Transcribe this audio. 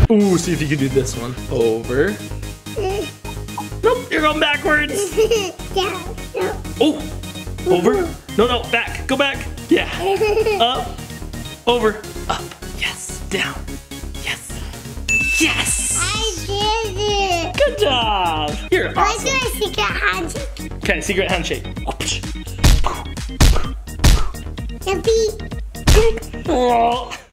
Ooh, see if you can do this one. Over. Nope, you're going backwards. Oh, over. No, back. Go back. Yeah. Up, over, up. Yes, down. Yes. Yes. I did it. Good job. You're awesome. Let's do a secret handshake. Okay, secret handshake. Yippee. Oh.